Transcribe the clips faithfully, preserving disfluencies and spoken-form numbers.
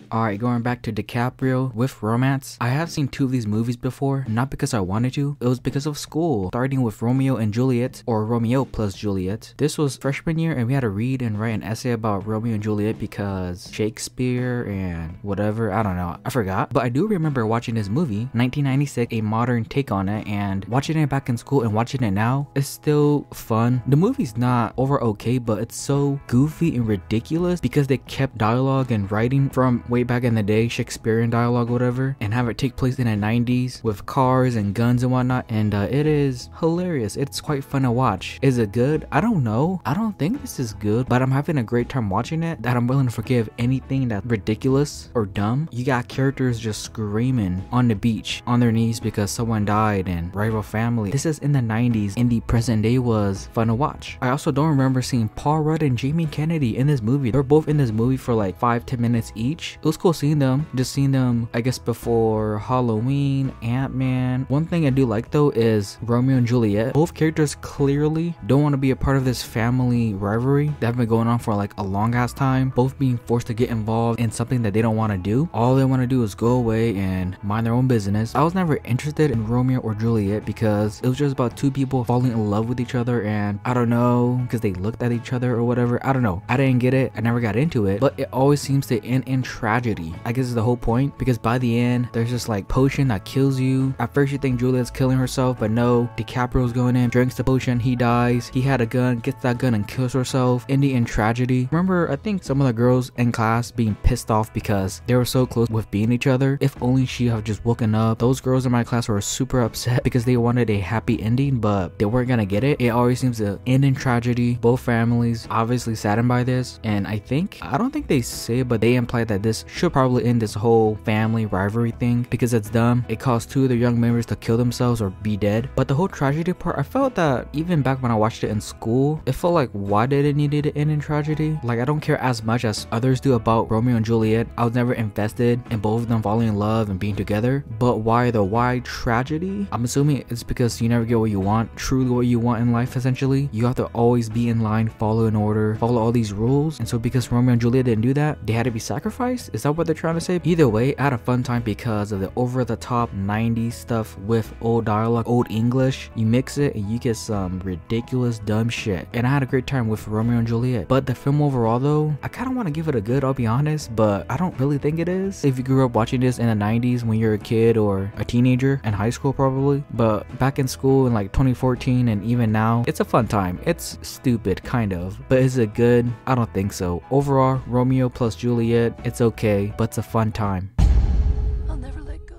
Alright, going back to DiCaprio with romance. I have seen two of these movies before, not because I wanted to, it was because of school. Starting with Romeo and Juliet, or Romeo plus Juliet. This was freshman year and we had to read and write an essay about Romeo and Juliet because Shakespeare and whatever, I don't know, I forgot. But I do remember watching this movie, nineteen ninety-six, a modern take on it, and watching it back in school and watching it now is still fun. The movie's not over okay, but it's so goofy and ridiculous because they kept dialogue and writing from way back in the day, Shakespearean dialogue, whatever, and have it take place in the nineties with cars and guns and whatnot, and uh, it is hilarious. It's quite fun to watch. Is it good? I don't know. I don't think this is good, but I'm having a great time watching it that I'm willing to forgive anything that's ridiculous or dumb. You got characters just screaming on the beach on their knees because someone died and rival family. This is in the nineties. In the present day was fun to watch. I also don't remember seeing Paul Rudd and Jamie Kennedy in this movie. They're both in this movie for like five ten minutes each. It was cool seeing them. Just seeing them, I guess, before Halloween, Ant-Man. One thing I do like though is Romeo and Juliet. Both characters clearly don't want to be a part of this family rivalry that have been going on for like a long ass time. Both being forced to get involved in something that they don't want to do. All they want to do is go away and mind their own business. I was never interested in Romeo or Juliet because it was just about two people falling in love with each other, and I don't know, because they looked at each other or whatever. I don't know. I didn't get it. I never got into it, but it always seems to end in tragedy. I guess is the whole point, because by the end there's just like potion that kills you. At first you think Juliet's killing herself, but no, DiCaprio's going in, drinks the potion, he dies. He had a gun, gets that gun and kills herself, ending in tragedy. Remember, I think some of the girls in class being pissed off because they were so close with being each other. If only she had just woken up. Those girls in my class were super upset because they wanted a happy ending, but they weren't gonna get it. It always seems to end in tragedy. Both families obviously saddened by this, and I think, I don't think they say, but they imply that this should probably end this whole family rivalry thing because it's dumb. It caused two of the young members to kill themselves or be dead. But the whole tragedy part, I felt that even back when I watched it in school, it felt like, why did it need to end in tragedy? Like, I don't care as much as others do about Romeo and Juliet. I was never invested in both of them falling in love and being together, but why the why tragedy? I'm assuming it's because you never get what you want, truly what you want in life. Essentially, you have to always be in line, follow an order, follow all these rules, and so because Romeo and Juliet didn't do that, they had to be sacrificed. Is that what they're trying to say? Either way, I had a fun time because of the over-the-top nineties stuff with old dialogue, old English. You mix it and you get some ridiculous dumb shit, and I had a great time with Romeo and Juliet. But the film overall though, I kind of want to give it a good, I'll be honest, but I don't really think it is. If you grew up watching this in the nineties when you're a kid or a teenager in high school probably, but back in school in like twenty fourteen and even now, it's a fun time. It's stupid kind of, but is it good? I don't think so. Overall, Romeo plus Juliet, it's okay, but it's a fun time. I'll never let go.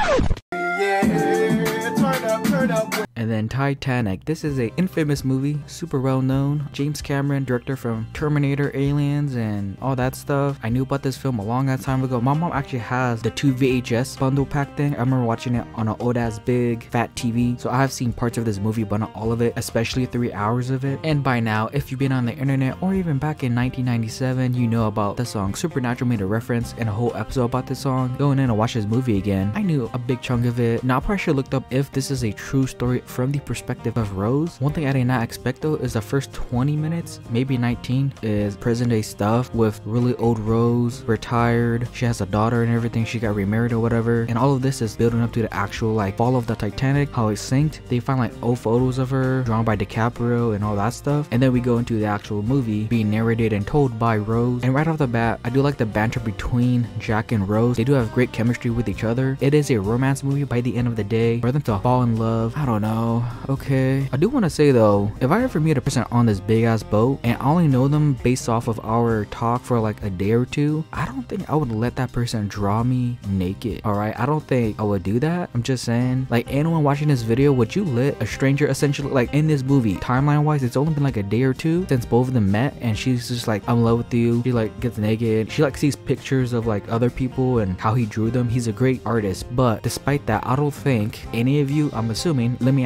And then Titanic. This is a infamous movie, super well known. James Cameron, director from Terminator, Aliens, and all that stuff. I knew about this film a long ass time ago. My mom actually has the two V H S bundle pack thing. I remember watching it on an old ass big fat T V. So I have seen parts of this movie, but not all of it, especially three hours of it. And by now, if you've been on the internet or even back in nineteen ninety-seven, you know about the song. Supernatural made a reference and a whole episode about this song. Going in to watch this movie again, I knew a big chunk of it. Now I probably should have looked up if this is a true story from the perspective of Rose. One thing I did not expect though is the first twenty minutes, maybe nineteen, is present day stuff with really old Rose, retired, she has a daughter and everything, she got remarried or whatever, and all of this is building up to the actual like fall of the Titanic, how it sank. They find like old photos of her drawn by DiCaprio and all that stuff, and then we go into the actual movie being narrated and told by Rose. And right off the bat, I do like the banter between Jack and Rose. They do have great chemistry with each other. It is a romance movie by the end of the day. For them to fall in love, I don't know. Okay, I do want to say though, if I ever meet a person on this big ass boat and I only know them based off of our talk for like a day or two, I don't think I would let that person draw me naked. All right, I don't think I would do that. I'm just saying, like, anyone watching this video, would you let a stranger essentially, like in this movie, timeline wise, it's only been like a day or two since both of them met, and she's just like, I'm in love with you. She like gets naked. She like sees pictures of like other people and how he drew them. He's a great artist, but despite that, I don't think any of you, I'm assuming, let me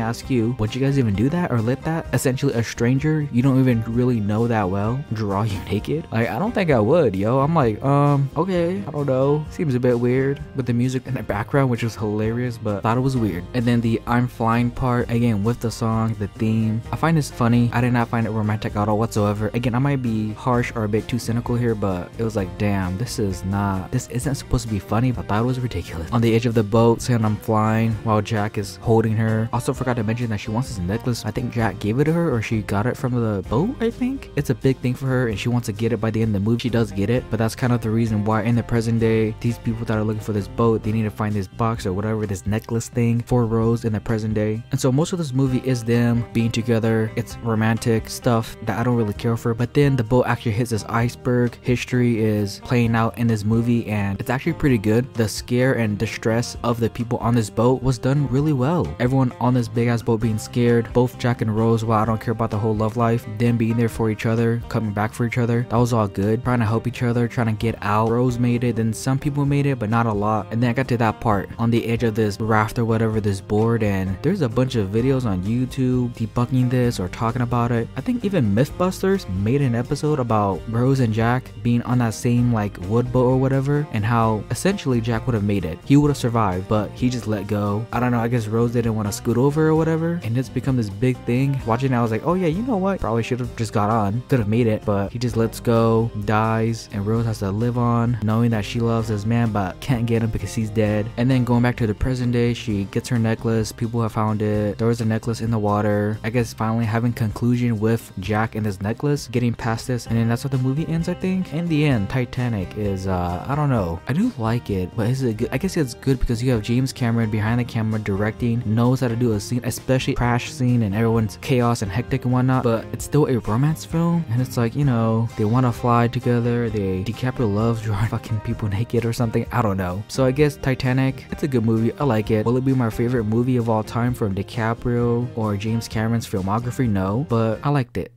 ask you, would you guys even do that or let that essentially a stranger you don't even really know that well draw you naked? Like, I don't think I would, yo. I'm like, um, okay, I don't know. Seems a bit weird with the music in the background, which was hilarious, but thought it was weird. And then the I'm flying part, again, with the song, the theme, I find this funny. I did not find it romantic at all whatsoever. Again, I might be harsh or a bit too cynical here, but it was like, damn, this is not, this isn't supposed to be funny, but I thought it was ridiculous. On the edge of the boat, saying I'm flying while Jack is holding her. Also forgot to mention that she wants this necklace. I think Jack gave it to her, or she got it from the boat, I think. It's a big thing for her, and she wants to get it by the end of the movie. She does get it, but that's kind of the reason why in the present day, these people that are looking for this boat, they need to find this box or whatever, this necklace thing for Rose in the present day. And so most of this movie is them being together. It's romantic stuff that I don't really care for, but then the boat actually hits this iceberg. History is playing out in this movie, and it's actually pretty good. The scare and distress of the people on this boat was done really well. Everyone on this big ass boat being scared, both Jack and Rose, while I don't care about the whole love life, them being there for each other, coming back for each other, that was all good. Trying to help each other, trying to get out. Rose made it, then some people made it, but not a lot. And then I got to that part on the edge of this raft or whatever, this board, and there's a bunch of videos on YouTube debunking this or talking about it. I think even Mythbusters made an episode about Rose and Jack being on that same like wood boat or whatever, and how essentially Jack would have made it. He would have survived, but he just let go. I don't know, I guess Rose didn't want to scoot over or whatever, and it's become this big thing. Watching it, I was like, oh yeah, you know what? Probably should have just got on. Could have made it, but he just lets go, dies, and Rose has to live on knowing that she loves this man but can't get him because he's dead. And then going back to the present day, she gets her necklace. People have found it. There was a necklace in the water. I guess finally having conclusion with Jack and this necklace, getting past this, and then that's how the movie ends, I think. In the end, Titanic is uh I don't know, I do like it, but is it good? I guess it's good because you have James Cameron behind the camera directing, knows how to do a scene, especially crash scene and everyone's chaos and hectic and whatnot, but it's still a romance film, and it's like, you know, they want to fly together. They DiCaprio loves drawing fucking people naked or something, I don't know. So I guess Titanic, it's a good movie, I like it. Will it be my favorite movie of all time from DiCaprio or James Cameron's filmography? No, but I liked it.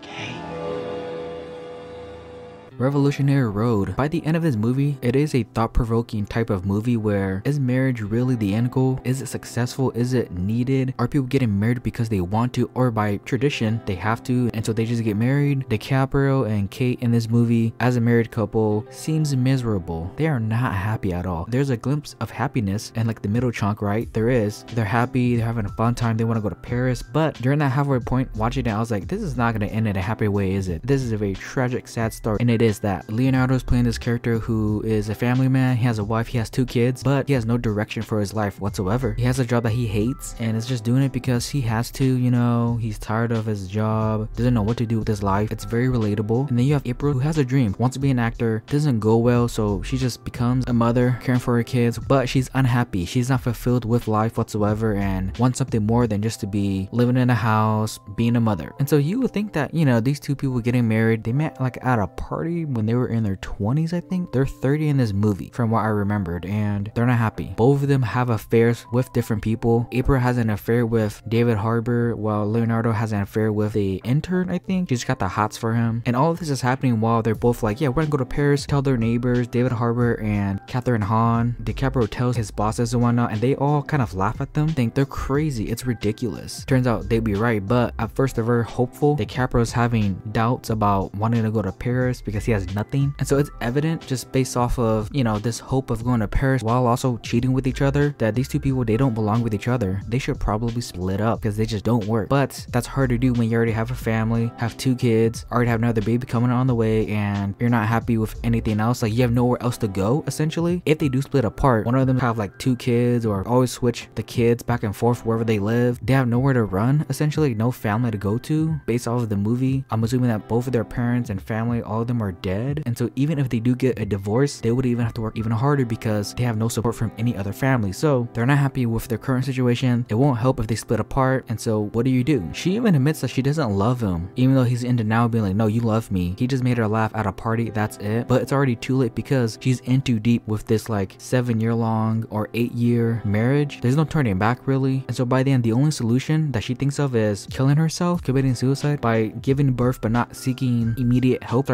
Revolutionary Road. By the end of this movie, it is a thought-provoking type of movie where, is marriage really the end goal? Is it successful? Is it needed? Are people getting married because they want to, or by tradition they have to, and so they just get married? DiCaprio and Kate in this movie as a married couple seems miserable. They are not happy at all. There's a glimpse of happiness in like the middle chunk, right? There is. They're happy, they're having a fun time, they want to go to Paris, but during that halfway point watching it, I was like, this is not going to end in a happy way, is it? This is a very tragic, sad story, and it is that Leonardo's playing this character who is a family man. He has a wife, he has two kids, but he has no direction for his life whatsoever. He has a job that he hates and is just doing it because he has to, you know, he's tired of his job, doesn't know what to do with his life. It's very relatable. And then you have April, who has a dream, wants to be an actor, doesn't go well, so she just becomes a mother, caring for her kids, but she's unhappy. She's not fulfilled with life whatsoever and wants something more than just to be living in a house, being a mother. And so you would think that, you know, these two people getting married, they met like at a party when they were in their twenties, I think. They're thirty in this movie from what I remembered, and they're not happy. Both of them have affairs with different people. April has an affair with David Harbour, while Leonardo has an affair with the intern, I think. She's got the hots for him, and all of this is happening while they're both like, yeah, we're gonna go to Paris, tell their neighbors, David Harbour and Catherine Hahn. DiCaprio tells his bosses and whatnot, and they all kind of laugh at them, think they're crazy, it's ridiculous. Turns out they'd be right, but at first they're very hopeful. DiCaprio's having doubts about wanting to go to Paris because he has nothing, and so it's evident just based off of, you know, this hope of going to Paris while also cheating with each other, that these two people, they don't belong with each other. They should probably split up because they just don't work. But that's hard to do when you already have a family, have two kids, already have another baby coming on the way, and you're not happy with anything else. Like, you have nowhere else to go essentially. If they do split apart, one of them have like two kids or always switch the kids back and forth wherever they live, they have nowhere to run, essentially no family to go to. Based off of the movie, I'm assuming that both of their parents and family, all of them are dead, and so even if they do get a divorce, they would even have to work even harder because they have no support from any other family. So they're not happy with their current situation. It won't help if they split apart, and so what do you do? She even admits that she doesn't love him, even though he's in denial, being like, no, you love me. He just made her laugh at a party, that's it. But it's already too late because she's in too deep with this like seven year long or eight year marriage. There's no turning back really, and so by the end, the only solution that she thinks of is killing herself, committing suicide by giving birth but not seeking immediate help, starts bleeding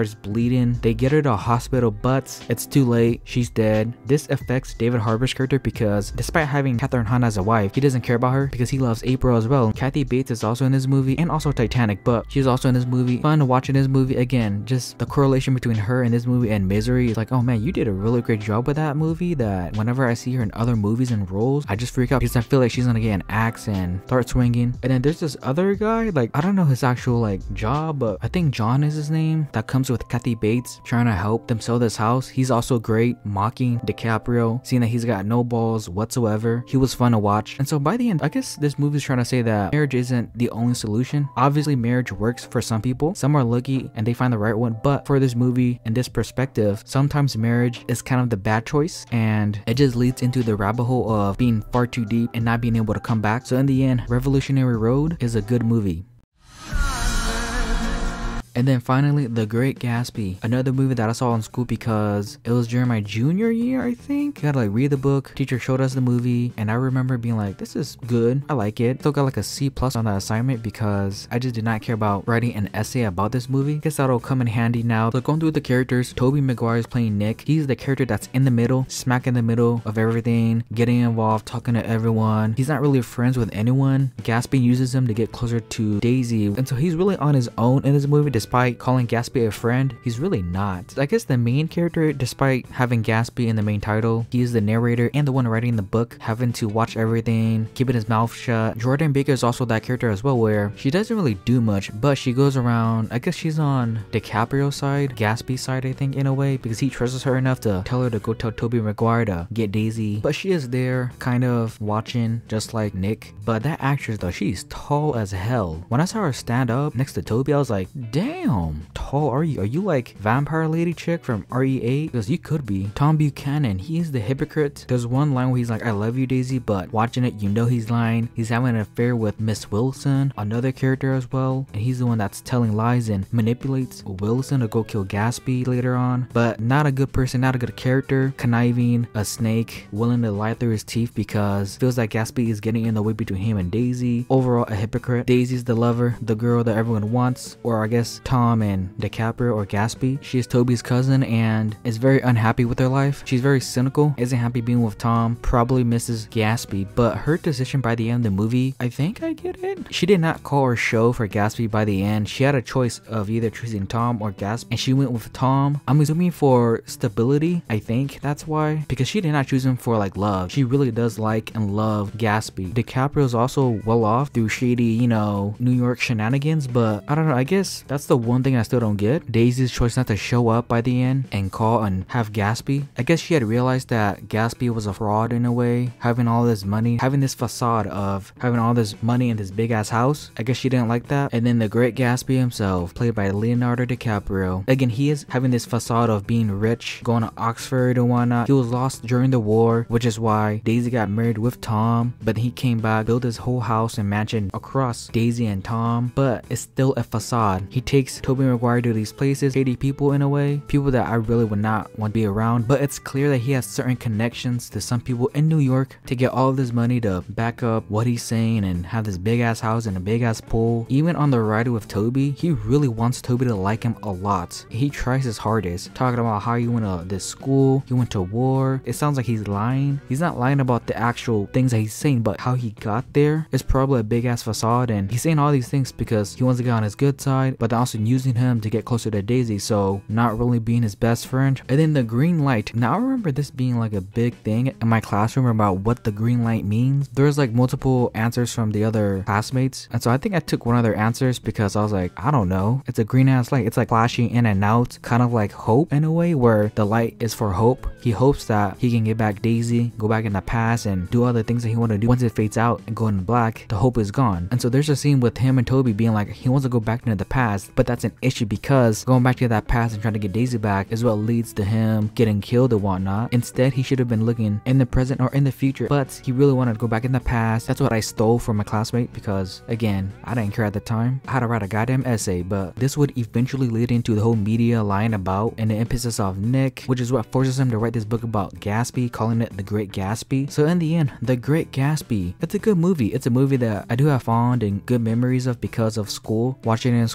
bleeding. They get her to a hospital, but it's too late. She's dead. This affects David Harbour's character because despite having Catherine Hahn as a wife, he doesn't care about her because he loves April as well. Kathy Bates is also in this movie, and also Titanic, but she's also in this movie. Fun watching this movie again. Just the correlation between her in this movie and Misery is like, oh man, you did a really great job with that movie. That whenever I see her in other movies and roles, I just freak out because I feel like she's gonna get an axe and start swinging. And then there's this other guy, like I don't know his actual like job, but I think John is his name, that comes with Kathy Bates trying to help them sell this house. He's also great, mocking DiCaprio, seeing that he's got no balls whatsoever. He was fun to watch. And so by the end, I guess this movie is trying to say that marriage isn't the only solution. Obviously marriage works for some people, some are lucky and they find the right one, but for this movie and this perspective, sometimes marriage is kind of the bad choice and it just leads into the rabbit hole of being far too deep and not being able to come back. So in the end, Revolutionary Road is a good movie. And then finally, The Great Gatsby, another movie that I saw in school because it was during my junior year, I think. I had to like read the book, teacher showed us the movie, and I remember being like, this is good, I like it. Still got like a C plus on that assignment because I just did not care about writing an essay about this movie. Guess that'll come in handy now. So going through the characters, Tobey Maguire is playing Nick. He's the character that's in the middle, smack in the middle of everything, getting involved, talking to everyone. He's not really friends with anyone. Gatsby uses him to get closer to Daisy, and so he's really on his own in this movie. Despite calling Gatsby a friend, he's really not. I guess the main character, despite having Gatsby in the main title, he is the narrator and the one writing the book, having to watch everything, keeping his mouth shut. Jordan Baker is also that character as well, where she doesn't really do much, but she goes around, I guess she's on DiCaprio's side, Gatsby's side, I think, in a way, because he trusts her enough to tell her to go tell Tobey Maguire to get Daisy. But she is there, kind of watching, just like Nick. But that actress though, she's tall as hell. When I saw her stand up next to Tobey, I was like, damn, tall are you? Are you like vampire lady chick from R E eight? Because you could be. Tom Buchanan, he is the hypocrite. There's one line where he's like, I love you, Daisy, but watching it, you know he's lying. He's having an affair with Miss Wilson, another character as well, and he's the one that's telling lies and manipulates Wilson to go kill Gatsby later on. But not a good person, not a good character. Conniving, a snake, willing to lie through his teeth because feels like Gatsby is getting in the way between him and Daisy. Overall, a hypocrite. Daisy's the lover, the girl that everyone wants, or I guess Tom and DiCaprio or Gatsby. She is Tobey's cousin and is very unhappy with her life. She's very cynical, isn't happy being with Tom, probably misses Gatsby, but her decision by the end of the movie, I think I get it. She did not call her show for Gatsby by the end. She had a choice of either choosing Tom or Gatsby, and she went with Tom. I'm assuming for stability, I think that's why, because she did not choose him for like love. She really does like and love Gatsby. DiCaprio is also well off through shady, you know, New York shenanigans, but I don't know, I guess that's the one thing I still don't get. Daisy's choice not to show up by the end and call and have Gatsby. I guess she had realized that Gatsby was a fraud in a way, having all this money, having this facade of having all this money in this big ass house. I guess she didn't like that. And then the Great Gatsby himself, played by Leonardo Dicaprio. Again, he is having this facade of being rich, going to Oxford and whatnot. He was lost during the war, which is why Daisy got married with Tom, but he came back, built his whole house and mansion across Daisy and Tom, but it's still a facade. He takes Tobey Maguire to these places, shady people in a way, people that I really would not want to be around, but it's clear that he has certain connections to some people in New York to get all of this money to back up what he's saying and have this big ass house and a big ass pool. Even on the ride with Tobey, he really wants Tobey to like him a lot. He tries his hardest, talking about how he went to this school, he went to war. It sounds like he's lying. He's not lying about the actual things that he's saying, but how he got there is probably a big ass facade, and he's saying all these things because he wants to get on his good side, but also using him to get closer to Daisy, so not really being his best friend. And then the green light. Now I remember this being like a big thing in my classroom about what the green light means. There's like multiple answers from the other classmates, and so I think I took one of their answers because I was like, I don't know, it's a green ass light. It's like flashing in and out, kind of like hope in a way, where the light is for hope. He hopes that he can get back Daisy, go back in the past and do other things that he want to do. Once it fades out and go in black, the hope is gone. And so there's a scene with him and Tobey being like, he wants to go back into the past, but that's an issue because going back to that past and trying to get Daisy back is what leads to him getting killed and whatnot. Instead, he should have been looking in the present or in the future, but he really wanted to go back in the past. That's what I stole from my classmate because, again, I didn't care at the time. I had to write a goddamn essay, but this would eventually lead into the whole media lying about and the emphasis of Nick, which is what forces him to write this book about Gatsby, calling it The Great Gatsby. So in the end, The Great Gatsby, it's a good movie. It's a movie that I do have fond and good memories of because of school, watching it in school, being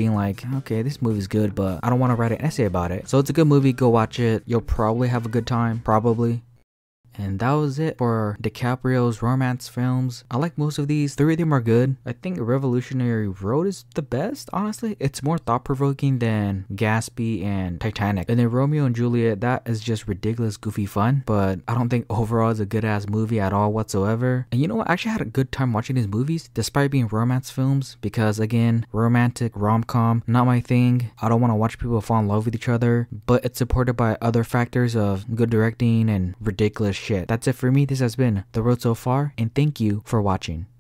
being like, okay, this movie's good, but I don't want to write an essay about it. So it's a good movie. Go watch it. You'll probably have a good time. Probably. And that was it for DiCaprio's romance films. I like most of these. Three of them are good. I think Revolutionary Road is the best, honestly. It's more thought-provoking than Gatsby and Titanic. And then Romeo and Juliet, that is just ridiculous, goofy fun. But I don't think overall it's a good-ass movie at all whatsoever. And you know what? I actually had a good time watching these movies, despite being romance films. Because again, romantic, rom-com, not my thing. I don't want to watch people fall in love with each other. But it's supported by other factors of good directing and ridiculous shit. That's it for me. This has been The Road So Far, and thank you for watching.